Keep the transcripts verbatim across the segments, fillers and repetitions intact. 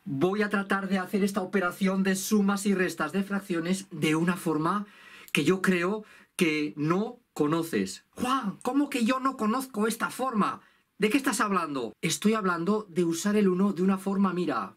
voy a tratar de hacer esta operación de sumas y restas de fracciones de una forma que yo creo que no conoces. Juan, ¿cómo que yo no conozco esta forma? ¿De qué estás hablando? Estoy hablando de usar el uno de una forma, mira,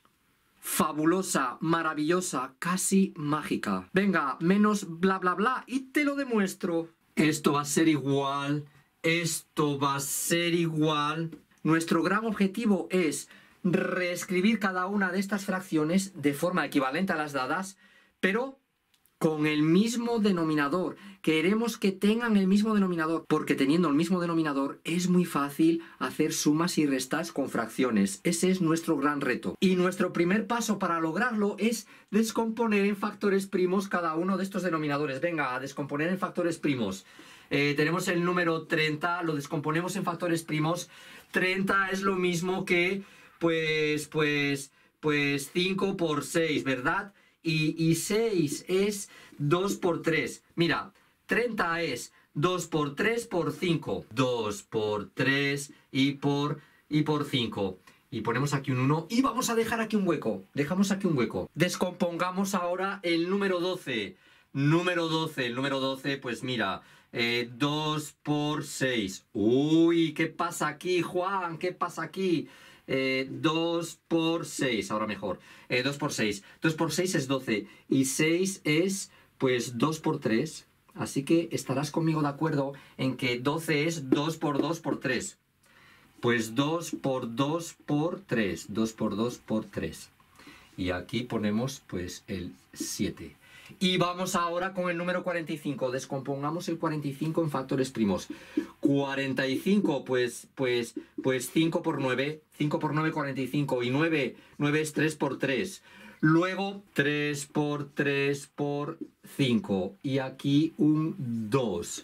fabulosa, maravillosa, casi mágica. Venga, menos bla bla bla y te lo demuestro. Esto va a ser igual, esto va a ser igual. Nuestro gran objetivo es reescribir cada una de estas fracciones de forma equivalente a las dadas, pero con el mismo denominador. Queremos que tengan el mismo denominador, porque teniendo el mismo denominador es muy fácil hacer sumas y restas con fracciones. Ese es nuestro gran reto. Y nuestro primer paso para lograrlo es descomponer en factores primos cada uno de estos denominadores. Venga, a descomponer en factores primos. Eh, tenemos el número treinta, lo descomponemos en factores primos. treinta es lo mismo que, pues, pues, pues cinco por seis, ¿verdad? Y, y seis es dos por tres. Mira, treinta es dos por tres por cinco. dos por tres y por, y por cinco. Y ponemos aquí un uno y vamos a dejar aquí un hueco. Dejamos aquí un hueco. Descompongamos ahora el número doce. Número doce, el número doce, pues mira, eh, dos por seis. Uy, ¿qué pasa aquí, Juan? ¿Qué pasa aquí? Eh, dos por seis, ahora mejor. Eh, dos por seis. dos por seis es doce. Y seis es, pues, dos por tres. Así que estarás conmigo de acuerdo en que doce es dos por dos por tres. Pues dos por dos por tres. dos por dos por tres. Y aquí ponemos, pues, el siete. Y vamos ahora con el número cuarenta y cinco. Descompongamos el cuarenta y cinco en factores primos. cuarenta y cinco, pues, pues, pues cinco por nueve. cinco por nueve, cuarenta y cinco. Y nueve, nueve es tres por tres. Luego, tres por tres por cinco. Y aquí un dos.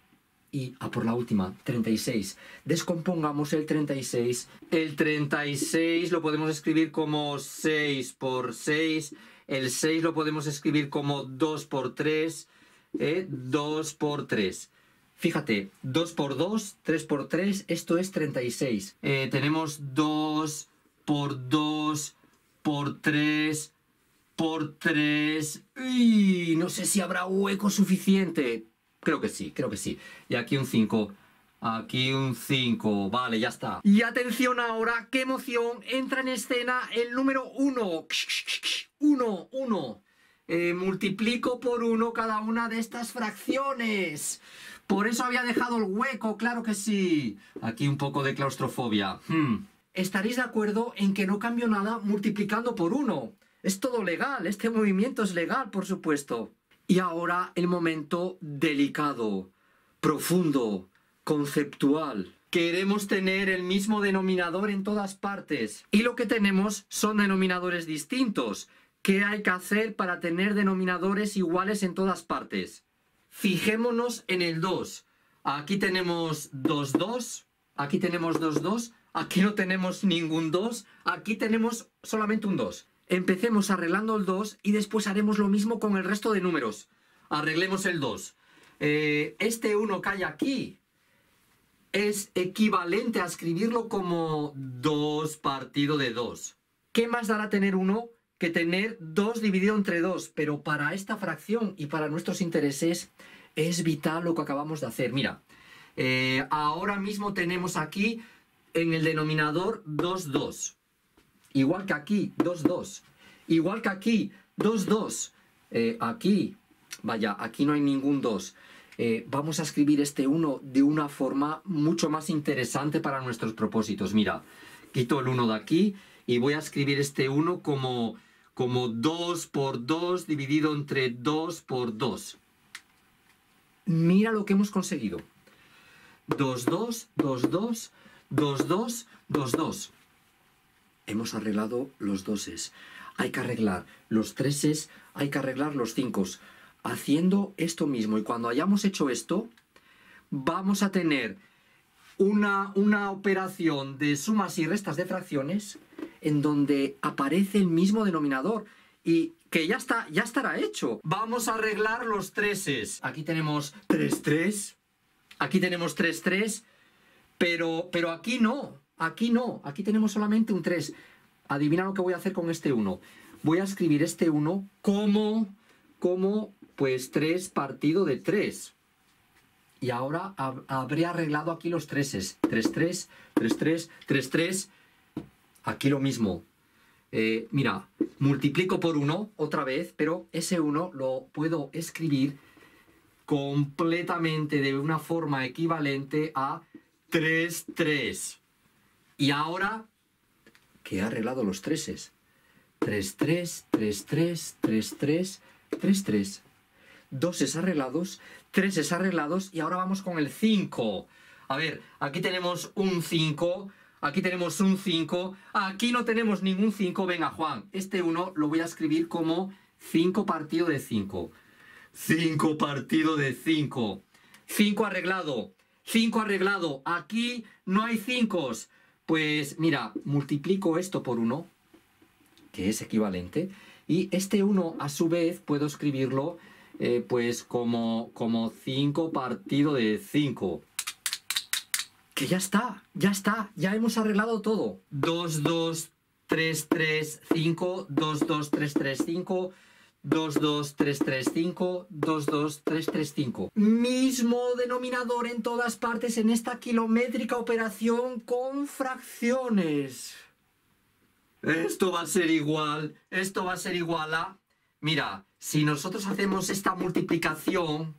Y a por la última, treinta y seis. Descompongamos el treinta y seis. El treinta y seis lo podemos escribir como seis por seis. El seis lo podemos escribir como dos por tres, ¿eh? dos por tres. Fíjate, dos por dos, tres por tres, esto es treinta y seis. Eh, tenemos dos por dos por tres por tres. Uy, no sé si habrá hueco suficiente. Creo que sí, creo que sí. Y aquí un cinco. Aquí un cinco, vale, ya está. Y atención ahora, qué emoción, entra en escena el número uno. uno, uno. Eh, multiplico por uno cada una de estas fracciones. Por eso había dejado el hueco, claro que sí. Aquí un poco de claustrofobia. Hmm. Estaréis de acuerdo en que no cambio nada multiplicando por uno. Es todo legal, este movimiento es legal, por supuesto. Y ahora el momento delicado, profundo, conceptual. Queremos tener el mismo denominador en todas partes. Y lo que tenemos son denominadores distintos. ¿Qué hay que hacer para tener denominadores iguales en todas partes? Fijémonos en el dos. Aquí tenemos dos, dos. Aquí tenemos dos, dos. Aquí no tenemos ningún dos. Aquí tenemos solamente un dos. Empecemos arreglando el dos y después haremos lo mismo con el resto de números. Arreglemos el dos. Eh, este uno que hay aquí es equivalente a escribirlo como dos partido de dos. ¿Qué más dará tener uno que tener dos dividido entre dos? Pero para esta fracción y para nuestros intereses es vital lo que acabamos de hacer. Mira, eh, ahora mismo tenemos aquí en el denominador dos, dos. Igual que aquí, dos, dos. Igual que aquí, dos, dos. Eh, aquí, vaya, aquí no hay ningún dos. Eh, vamos a escribir este uno de una forma mucho más interesante para nuestros propósitos. Mira, quito el uno de aquí y voy a escribir este uno como, como dos por dos dividido entre dos por dos. Mira lo que hemos conseguido. dos, dos, dos, dos, dos, dos, dos, dos. Hemos arreglado los doses. Hay que arreglar los treses, hay que arreglar los cinco. Haciendo esto mismo. Y cuando hayamos hecho esto, vamos a tener una, una operación de sumas y restas de fracciones en donde aparece el mismo denominador. Y que ya está, ya estará hecho. Vamos a arreglar los treses. Aquí tenemos tres, tres. Aquí tenemos tres, tres. Pero, pero aquí no. Aquí no. Aquí tenemos solamente un tres. adivina lo que voy a hacer con este uno. Voy a escribir este uno como, como pues tres partido de tres. Y ahora hab habré arreglado aquí los treses. tres, tres, tres, tres, tres, tres. Aquí lo mismo. Eh, mira, multiplico por uno otra vez, pero ese uno lo puedo escribir completamente de una forma equivalente a tres, tres. Y ahora que he arreglado los treses. tres, tres, tres, tres, tres, tres, tres, tres. Doses arreglados, treses arreglados y ahora vamos con el cinco. A ver, aquí tenemos un cinco, aquí tenemos un cinco, aquí no tenemos ningún cinco. Venga, Juan, este uno lo voy a escribir como cinco partido de cinco. cinco partido de cinco. cinco arreglado, cinco arreglado. Aquí no hay cinco. Pues mira, multiplico esto por uno, que es equivalente, y este uno a su vez puedo escribirlo eh, pues como, como cinco partido de cinco. Que ya está, ya está, ya hemos arreglado todo. dos, dos, tres, tres, cinco, dos, dos, tres, tres, cinco, dos, dos, tres, tres, cinco, dos, dos, tres, tres, cinco. Mismo denominador en todas partes en esta kilométrica operación con fracciones. Esto va a ser igual, esto va a ser igual a... Mira, si nosotros hacemos esta multiplicación,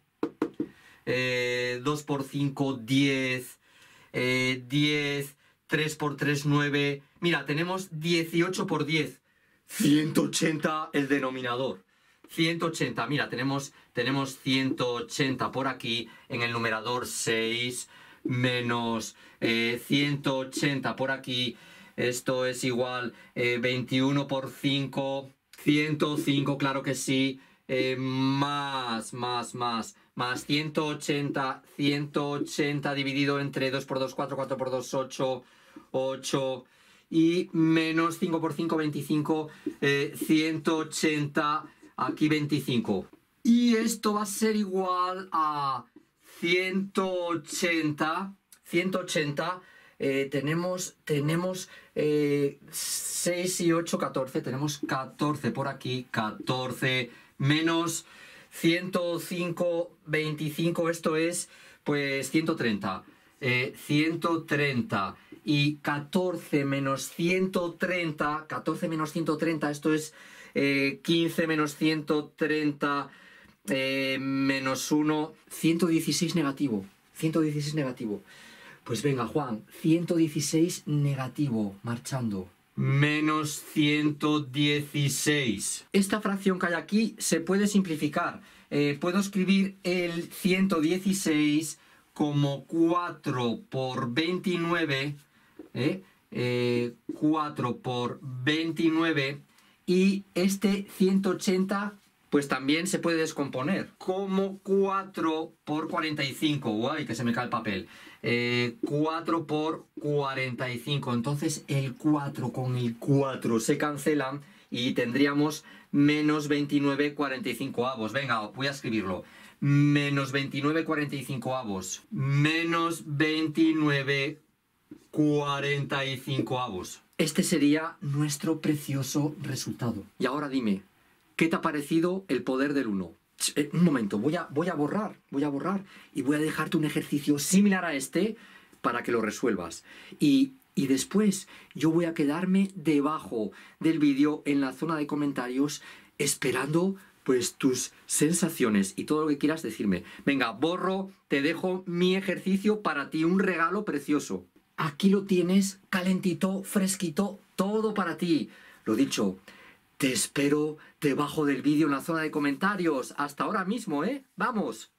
eh, dos por cinco, diez, eh, diez, tres por tres, nueve... Mira, tenemos dieciocho por diez, ciento ochenta el denominador. ciento ochenta, mira, tenemos, tenemos ciento ochenta por aquí, en el numerador seis, menos eh, ciento ochenta por aquí, esto es igual eh, veintiuno por cinco, ciento cinco, claro que sí, eh, más, más, más, más ciento ochenta, ciento ochenta dividido entre dos por dos, cuatro, cuatro por dos, ocho, ocho, y menos cinco por cinco, veinticinco, eh, ciento ochenta, aquí veinticinco. Y esto va a ser igual a ciento ochenta, ciento ochenta, eh, tenemos, tenemos eh, seis y ocho, catorce, tenemos catorce por aquí, catorce, menos ciento cinco, veinticinco, esto es pues ciento treinta, eh, ciento treinta. Y catorce menos ciento treinta, catorce menos ciento treinta, esto es eh, quince menos ciento treinta, eh, menos uno, ciento dieciséis negativo, ciento dieciséis negativo. Pues venga, Juan, ciento dieciséis negativo, marchando. Menos ciento dieciséis. Esta fracción que hay aquí se puede simplificar. Eh, puedo escribir el ciento dieciséis como cuatro por veintinueve, ¿eh? Eh, cuatro por veintinueve, y este ciento ochenta pues también se puede descomponer como cuatro por cuarenta y cinco. Guay, que se me cae el papel. Eh, cuatro por cuarenta y cinco. Entonces el cuatro con el cuatro se cancelan y tendríamos menos veintinueve cuarenta y cinco avos. Venga, voy a escribirlo. Menos veintinueve cuarenta y cinco avos. Menos veintinueve cuarenta y cinco avos. Este sería nuestro precioso resultado. Y ahora dime, ¿qué te ha parecido el poder del uno? Eh, un momento, voy a, voy a borrar, voy a borrar y voy a dejarte un ejercicio similar a este para que lo resuelvas. Y, y después yo voy a quedarme debajo del vídeo en la zona de comentarios esperando pues tus sensaciones y todo lo que quieras decirme. Venga, borro, te dejo mi ejercicio para ti, un regalo precioso. Aquí lo tienes, calentito, fresquito, todo para ti. Lo dicho, te espero debajo del vídeo en la zona de comentarios. Hasta ahora mismo, ¿eh? ¡Vamos!